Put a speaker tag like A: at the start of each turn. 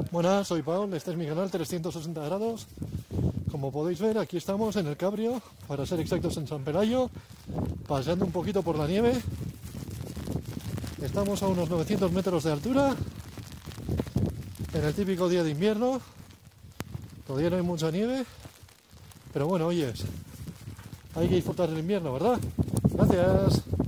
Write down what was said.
A: Buenas, soy Paul, este es mi canal 360 grados. Como podéis ver, aquí estamos en el Cabrio, para ser exactos en San Pelayo, paseando un poquito por la nieve. Estamos a unos 900 metros de altura, en el típico día de invierno. Todavía no hay mucha nieve, pero bueno, oyes, hay que disfrutar del invierno, ¿verdad? Gracias.